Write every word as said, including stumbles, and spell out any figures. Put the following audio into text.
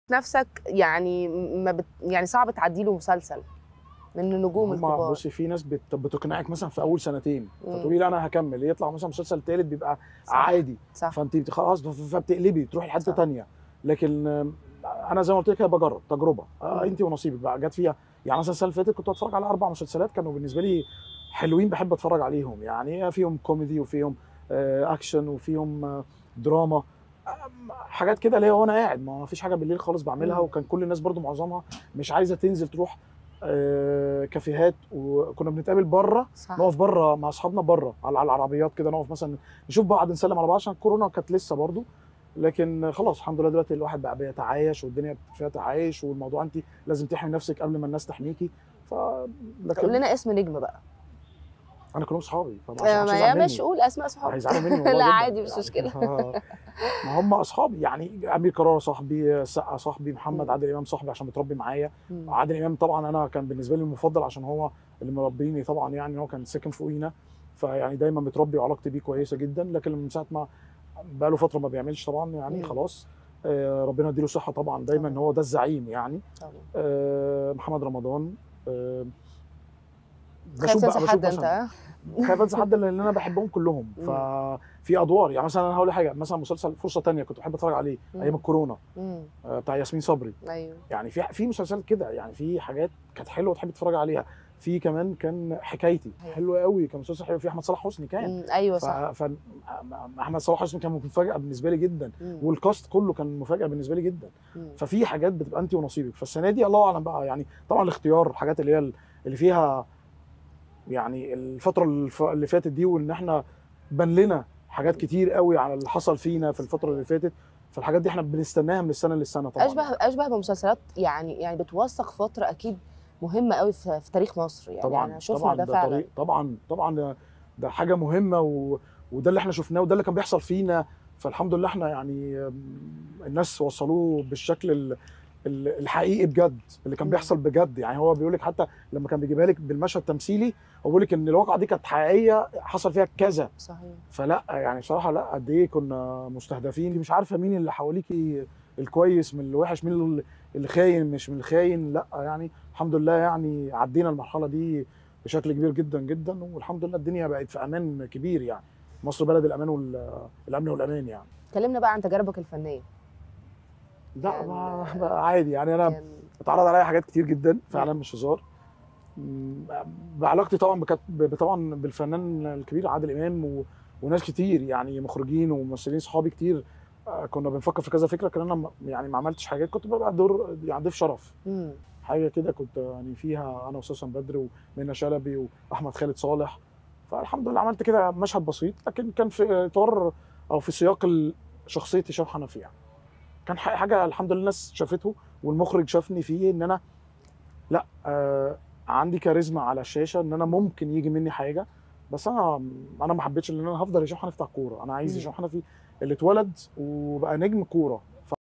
نفسك يعني ما بت يعني صعب تعدّي له مسلسل من النجوم هم الكبار؟ بُصّي في ناس بت بتقنعِك مثلًا في أول سنتين، إمم. فتقولي لأ أنا هاكمّل، يطلع مثلًا مسلسل تالت بيبقى صح، عادي، صح. فأنتِ بت خلاص ف فبتقلبي تروحي لحتّة صح. تانية، لكن أنا زي ما قُلت لِك أنا باجرّب تجربة، آه إمم. أنتِ ونصيبِك بقى، جات فيها يعني مثلًا السنة اللي فاتت كنت باتفرّج على أربع مسلسلات كانوا بالنسبة لي حلوين باحب أتفرّج عليهم، يعني فيهم كوميدي وفيهم آآ أكشن وفيهم دراما، آمم حاجات كده اللي هي وأنا قاعد، ما فيش حاجة بالليل خالص باعملها، إمم. وكان كل الناس برضه معظمها مش عايزة تنزل تروح آآ كافيهات، وكنا بنتقابل برّه، صح. نقف برّه مع أصحابنا برّه على على العربيات كده، نقف مثلًا نشوف بعض نسلّم على بعض عشان الكورونا كانت لسه برضه، لكن خلاص الحمد لله دلوقتي الواحد بقى بيتعايش والدنيا فيها تعايش، والموضوع أنتِ لازم تحمي نفسِك قبل ما الناس تحميكِ، ف قُل لكن لنا اسم نجم بقى. أنا كلّهم صحابي، فما آآ حدش ما يزعل يا ماشي منّي، قُل أسماء صحابك. هيزعلوا منّي والله لأ جدًا عادي مش يعني مشكلة. ما هم أصحابي، يعني أمير كرارة صاحبي، السقا صاحبي، محمد إمم. عادل إمام صاحبي عشان متربي معايا، إمم. عادل إمام طبعًا أنا كان بالنسبة لي المفضل عشان هو اللي مربيني طبعًا يعني، هو كان ساكن فوقينا، فيعني دايمًا متربي وعلاقتي بيه كويسة جدًا، لكن من ساعة ما بقى له فترة ما بيعملش طبعًا يعني إمم. خلاص، آآ ربنا يدّي له الصحة طبعًا دايمًا طبعًا. هو ده الزعيم يعني، طبعًا. آآ محمد رمضان، آآ خايف باشوف تنسى بقى باشوف حد أنت مثلًا ها؟ خايف أنسى حد لإن أنا باحبهم كلّهم، إمم. ففي أدوار يعني مثلًا أنا هاقول لِك حاجة، مثلًا مسلسل فرصة تانية كنت باحب أتفرّج عليه أيام إمم. الكورونا، إمم. آآ بتاع ياسمين صبري، أيوه. يعني في في مسلسلات كده، يعني في حاجات كانت حلوة تحبّي تتفرّجي عليها، في كمان كان حكايتي، صحيح. حلو أوي، كان مسلسل حلو فيه أحمد صلاح حسني كان، إمم. أيوه ف صح. ف م أحمد صلاح حسني كان مفاجأة بالنسبة لي جدًا، إمم. والcast كلّه كان مفاجأة بالنسبة لي جدًا، إمم. ففي حاجات بتبقى أنتِ ونصيبِك، فالسنة دي الله أعلم بقى يعني طبعًا الاختيار الحاجات اللي هي ال اللي فيها يعني الفترة الف اللي فاتت دي وإن إحنا بان لنا حاجات إمم. كتير أوي على اللي حصل فينا في الفترة اللي صحيح. فاتت، فالحاجات دي إحنا بنستناها من السنة للسنة طبعًا أشبه يعني. أشبه بمسلسلات يعني يعني بتوثّق فترة أكيد مهمة أوي في في تاريخ مصر، يعني طبعًا، أنا شُفنا ده طبعًا ده فعلًا. طريق طبعًا، طبعًا ده ده حاجة مهمة و وده اللي إحنا شُفناه وده اللي كان بيحصل فينا، فالحمد لله إحنا يعني آمم الناس وصّلوه بالشكل ال ال الحقيقي بجد، اللي كان إمم. بيحصل بجد، يعني هو بيقول لِك حتى لمّا كان بيجيبها لِك بالمشهد تمثيلي، هو بيقول لِك إن الواقعة دي كانت حقيقية حصل فيها كذا. صحيح. فلأ، يعني بصراحة لأ، قد إيه كنا مستهدفين، أنتِ مش عارفة مين اللي حواليكِ الكويس من الوِحِش، مين ال اللي خاين مش من الخاين، لأ، يعني الحمد لله يعني عدّينا المرحلة دي بشكل كبير جدًا، جدًا، والحمد لله الدنيا بقت في أمان كبير يعني، مصر بلد الأمان وال الأمن والأمان يعني. كلمنا بقى عن تجاربك الفنية. لأ، كان ما بقى عادي، يعني أنا كان اتعرض عليَّ حاجات كتير جدًا إمم. فعلًا مش هزار، إمم، بعلاقتي طبعًا بكت ب طبعًا بالفنان الكبير عادل إمام و وناس كتير، يعني مخرجين وممثلين صحابي كتير آآ، كنا بنفكّر في كذا فكرة، لكن أنا م يعني ما عملتش حاجات، كنت بابقى دور يعني ضيف شرف، إمم. حاجة كده كنت يعني فيها أنا وسوسن بدر ومنى شلبي وأحمد خالد صالح، فالحمد لله عملت كده مشهد بسيط، لكن كان في إطار أو في سياق ال شخصية هشام حنفي يعني، كان ح حاجة الحمد لله الناس شافته والمخرج شافني فيه إن أنا لأ، آآ عندي كاريزما على الشاشة إن أنا ممكن ييجي منّي حاجة، بس أنا أنا ما حبيتش لإن أنا هافضل هشام حنفي بتاع الكورة، أنا عايز إمم. هشام حنفي اللي اتولد وبقى نجم كورة.